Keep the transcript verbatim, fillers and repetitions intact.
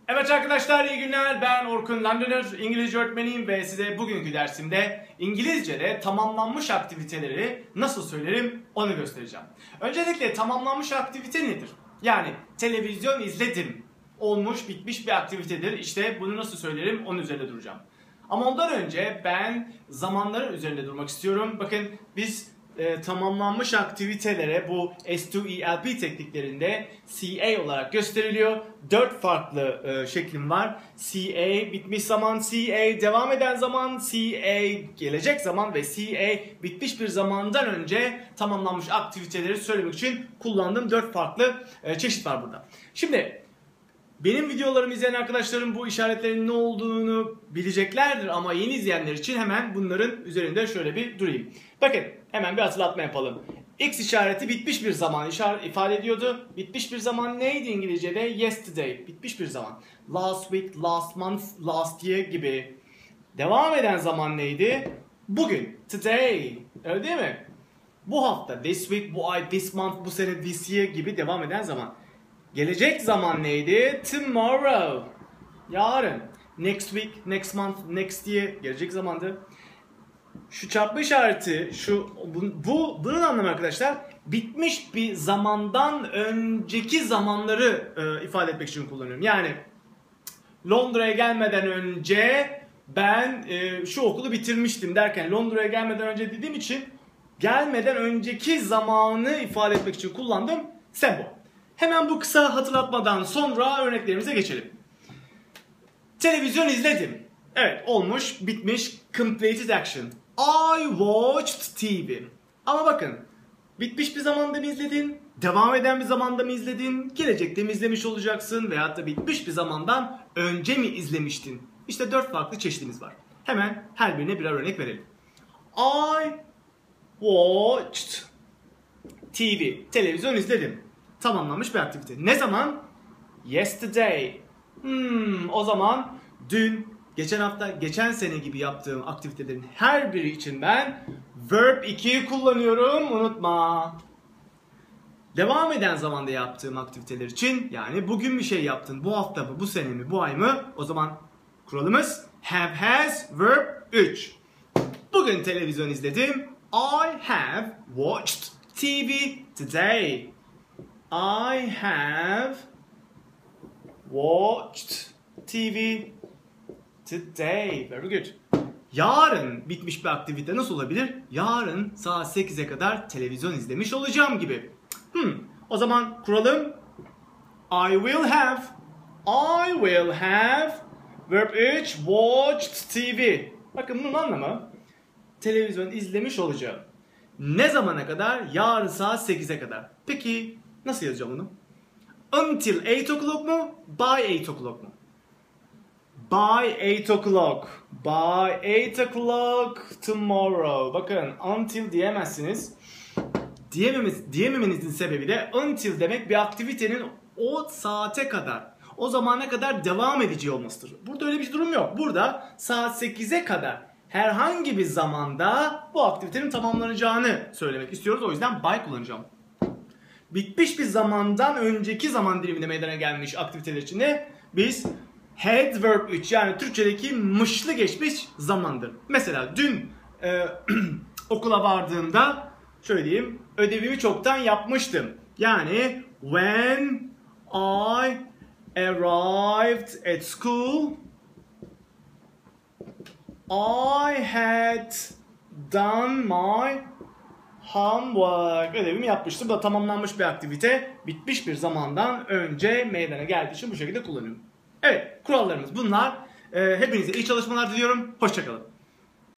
Evet arkadaşlar, iyi günler. Ben Orkun Londoner, İngilizce öğretmeniyim ve size bugünkü dersimde İngilizce'de tamamlanmış aktiviteleri nasıl söylerim onu göstereceğim. Öncelikle tamamlanmış aktivite nedir? Yani televizyon izledim, olmuş bitmiş bir aktivitedir. İşte bunu nasıl söylerim onun üzerinde duracağım. Ama ondan önce ben zamanların üzerinde durmak istiyorum. Bakın biz e, tamamlanmış aktivitelere bu S iki E L P tekniklerinde C A olarak gösteriliyor. Dört farklı e, şeklim var. C A bitmiş zaman, C A devam eden zaman, C A gelecek zaman ve C A bitmiş bir zamandan önce tamamlanmış aktiviteleri söylemek için kullandığım dört farklı e, çeşit var burada. Şimdi benim videolarımı izleyen arkadaşlarım bu işaretlerin ne olduğunu bileceklerdir ama yeni izleyenler için hemen bunların üzerinde şöyle bir durayım. Bakın hemen bir hatırlatma yapalım. X işareti bitmiş bir zaman işaret ifade ediyordu. Bitmiş bir zaman neydi İngilizce'de? Yesterday. Bitmiş bir zaman. Last week, last month, last year gibi. Devam eden zaman neydi? Bugün. Today. Öyle değil mi? Bu hafta. This week, bu ay, this month, bu sene, this year gibi devam eden zaman. Gelecek zaman neydi? Tomorrow. Yarın. Next week, next month, next year. Gelecek zamandı. Şu çarpma işareti, şu bu, bu bunun anlamı arkadaşlar bitmiş bir zamandan önceki zamanları e, ifade etmek için kullanıyorum. Yani Londra'ya gelmeden önce ben e, şu okulu bitirmiştim derken Londra'ya gelmeden önce dediğim için gelmeden önceki zamanı ifade etmek için kullandığım sembol. Hemen bu kısa hatırlatmadan sonra örneklerimize geçelim. Televizyon izledim. Evet, olmuş, bitmiş, completed action. I watched T V. Ama bakın, bitmiş bir zamanda mı izledin, devam eden bir zamanda mı izledin, gelecekte mi izlemiş olacaksın veyahut da bitmiş bir zamandan önce mi izlemiştin? İşte dört farklı çeşitimiz var. Hemen her birine birer örnek verelim. I watched T V. Televizyon izledim. Tamamlanmış bir aktivite. Ne zaman? Yesterday. Hmm, o zaman dün, geçen hafta, geçen sene gibi yaptığım aktivitelerin her biri için ben verb ikiyi kullanıyorum. Unutma. Devam eden zamanda yaptığım aktiviteler için, yani bugün bir şey yaptın, bu hafta mı, bu sene mi, bu ay mı? O zaman kuralımız have has verb üç. Bugün televizyon izledim. I have watched T V today. I have watched T V today. Very good. Yarın bitmiş bir aktivite nasıl olabilir? Yarın saat sekize kadar televizyon izlemiş olacağım gibi. Hmm. O zaman kuralım I will have I will have verb üç watched T V. Bakın bunun anlamı televizyon izlemiş olacağım. Ne zamana kadar? Yarın saat sekize kadar. Peki nasıl yazacağım bunu? Until eight o'clock mu? By eight o'clock mu? By eight o'clock. By eight o'clock tomorrow. Bakın until diyemezsiniz. Diyememiz, diyememenizin sebebi de until demek bir aktivitenin o saate kadar, o zamana kadar devam edeceği olmasıdır. Burada öyle bir durum yok. Burada saat sekize kadar herhangi bir zamanda bu aktivitenin tamamlanacağını söylemek istiyoruz. O yüzden by kullanacağım. Bitmiş bir zamandan önceki zaman diliminde meydana gelmiş aktiviteler içinde biz had verb üç, yani Türkçedeki mışlı geçmiş zamandır. Mesela dün e, okula vardığımda şöyle diyeyim, ödevimi çoktan yapmıştım. Yani when I arrived at school I had done my homework. Ödevimi yapmıştım. Bu da tamamlanmış bir aktivite. Bitmiş bir zamandan önce meydana geldiği için bu şekilde kullanıyorum. Evet, kurallarımız bunlar. Ee, hepinize iyi çalışmalar diliyorum. Hoşça kalın.